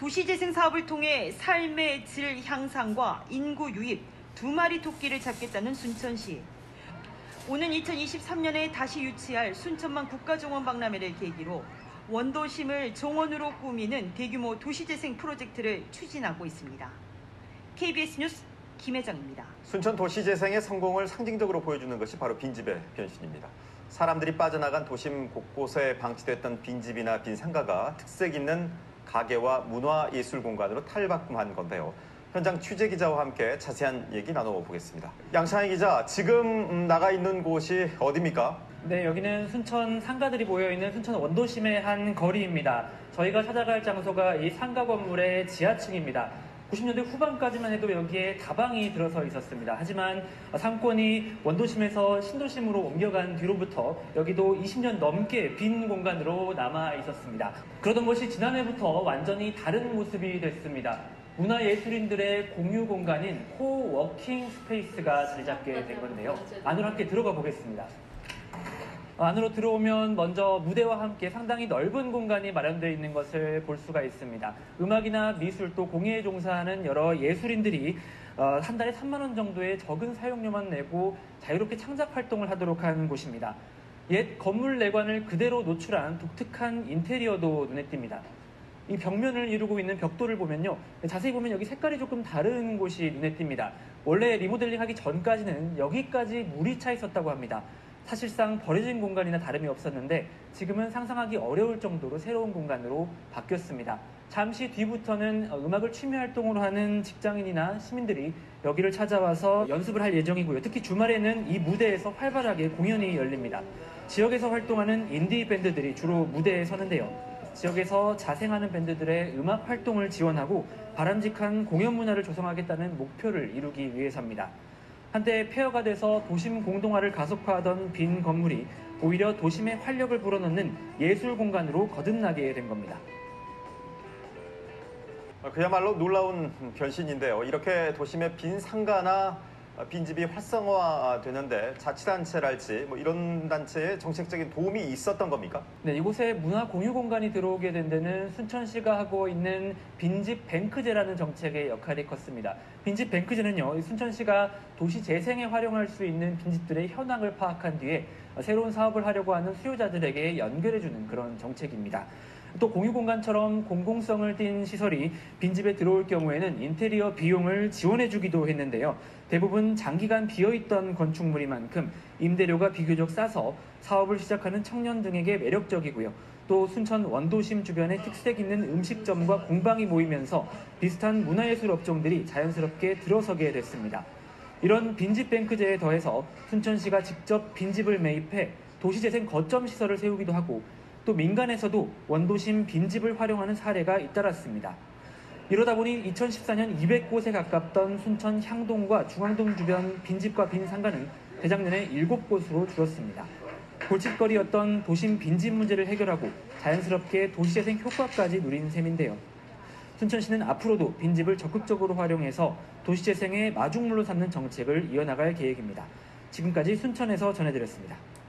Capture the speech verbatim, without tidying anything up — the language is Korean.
도시재생 사업을 통해 삶의 질 향상과 인구 유입, 두 마리 토끼를 잡겠다는 순천시. 오는 이천이십삼 년에 다시 유치할 순천만 국가정원 박람회를 계기로 원도심을 정원으로 꾸미는 대규모 도시재생 프로젝트를 추진하고 있습니다. 케이비에스 뉴스 김혜정입니다. 순천 도시재생의 성공을 상징적으로 보여주는 것이 바로 빈집의 변신입니다. 사람들이 빠져나간 도심 곳곳에 방치됐던 빈집이나 빈상가가 특색 있는 가게와 문화예술 공간으로 탈바꿈한 건데요. 현장 취재 기자와 함께 자세한 얘기 나눠보겠습니다. 양창희 기자, 지금 나가 있는 곳이 어디입니까? 네, 여기는 순천 상가들이 모여있는 순천 원도심의 한 거리입니다. 저희가 찾아갈 장소가 이 상가 건물의 지하층입니다. 구십 년대 후반까지만 해도 여기에 다방이 들어서 있었습니다. 하지만 상권이 원도심에서 신도심으로 옮겨간 뒤로부터 여기도 이십 년 넘게 빈 공간으로 남아 있었습니다. 그러던 것이 지난해부터 완전히 다른 모습이 됐습니다. 문화예술인들의 공유 공간인 코워킹 스페이스가 자리 잡게 된 건데요. 안으로 함께 들어가 보겠습니다. 안으로 들어오면 먼저 무대와 함께 상당히 넓은 공간이 마련되어 있는 것을 볼 수가 있습니다. 음악이나 미술 또 공예에 종사하는 여러 예술인들이 한 달에 삼만 원 정도의 적은 사용료만 내고 자유롭게 창작 활동을 하도록 한 곳입니다. 옛 건물 내관을 그대로 노출한 독특한 인테리어도 눈에 띕니다. 이 벽면을 이루고 있는 벽돌을 보면요, 자세히 보면 여기 색깔이 조금 다른 곳이 눈에 띕니다. 원래 리모델링 하기 전까지는 여기까지 물이 차 있었다고 합니다. 사실상 버려진 공간이나 다름이 없었는데 지금은 상상하기 어려울 정도로 새로운 공간으로 바뀌었습니다. 잠시 뒤부터는 음악을 취미 활동으로 하는 직장인이나 시민들이 여기를 찾아와서 연습을 할 예정이고요. 특히 주말에는 이 무대에서 활발하게 공연이 열립니다. 지역에서 활동하는 인디 밴드들이 주로 무대에 서는데요. 지역에서 자생하는 밴드들의 음악 활동을 지원하고 바람직한 공연 문화를 조성하겠다는 목표를 이루기 위해서입니다. 한때 폐허가 돼서 도심 공동화를 가속화하던 빈 건물이 오히려 도심의 활력을 불어넣는 예술 공간으로 거듭나게 된 겁니다. 그야말로 놀라운 변신인데요. 이렇게 도심의 빈 상가나 빈집이 활성화되는데 자치단체랄지 뭐 이런 단체의 정책적인 도움이 있었던 겁니까? 네, 이곳에 문화 공유 공간이 들어오게 된 데는 순천시가 하고 있는 빈집 뱅크제라는 정책의 역할이 컸습니다. 빈집 뱅크제는요, 순천시가 도시 재생에 활용할 수 있는 빈집들의 현황을 파악한 뒤에 새로운 사업을 하려고 하는 수요자들에게 연결해주는 그런 정책입니다. 또 공유공간처럼 공공성을 띤 시설이 빈집에 들어올 경우에는 인테리어 비용을 지원해주기도 했는데요. 대부분 장기간 비어있던 건축물인 만큼 임대료가 비교적 싸서 사업을 시작하는 청년 등에게 매력적이고요. 또 순천 원도심 주변에 특색 있는 음식점과 공방이 모이면서 비슷한 문화예술 업종들이 자연스럽게 들어서게 됐습니다. 이런 빈집뱅크제에 더해서 순천시가 직접 빈집을 매입해 도시재생 거점 시설을 세우기도 하고 또 민간에서도 원도심 빈집을 활용하는 사례가 잇따랐습니다. 이러다 보니 이천십사 년 이백 곳에 가깝던 순천 향동과 중앙동 주변 빈집과 빈상가는 재작년에 일곱 곳으로 줄었습니다. 골칫거리였던 도심 빈집 문제를 해결하고 자연스럽게 도시재생 효과까지 누린 셈인데요. 순천시는 앞으로도 빈집을 적극적으로 활용해서 도시재생의 마중물로 삼는 정책을 이어나갈 계획입니다. 지금까지 순천에서 전해드렸습니다.